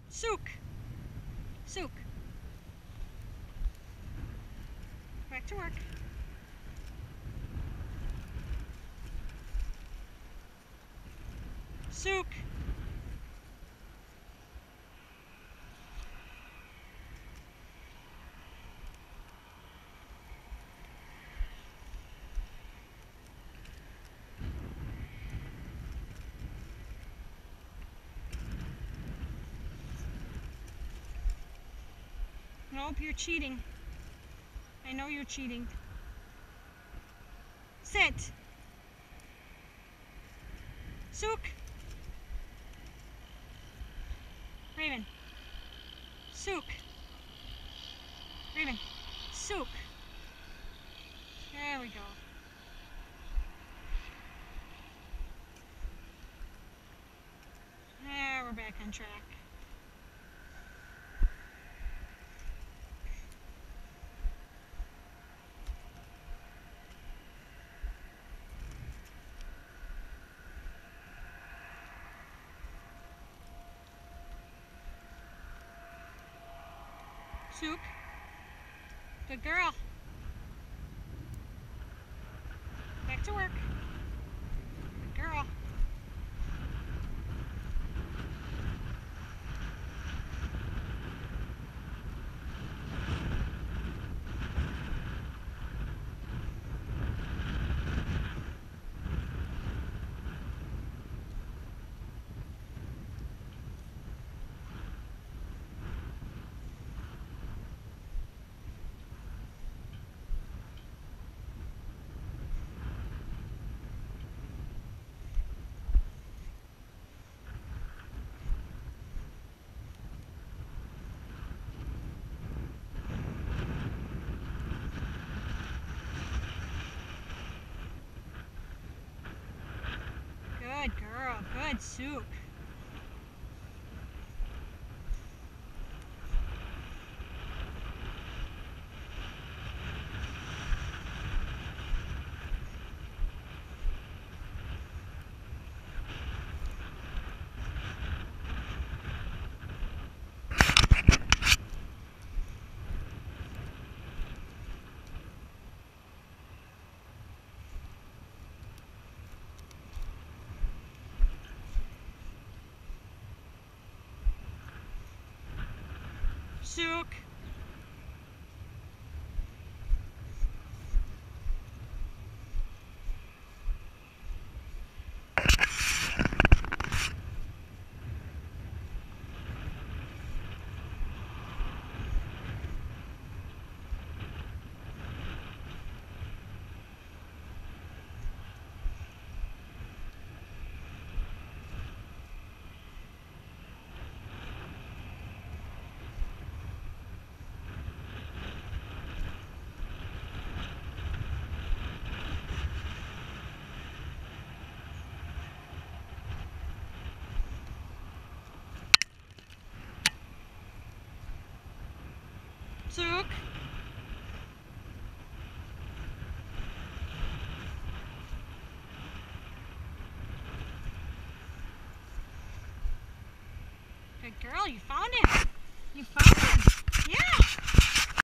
Sook. Sook. Back to work. Sook. Nope, you're cheating. I know you're cheating. Sit. Sook. Raven. Sook. Raven. Sook. There we go. There, we're back on track. Sook. Good girl. Back to work. Good girl. Good girl. Good Sook. Sook. Sook. Good girl, you found him. You found him. Yeah.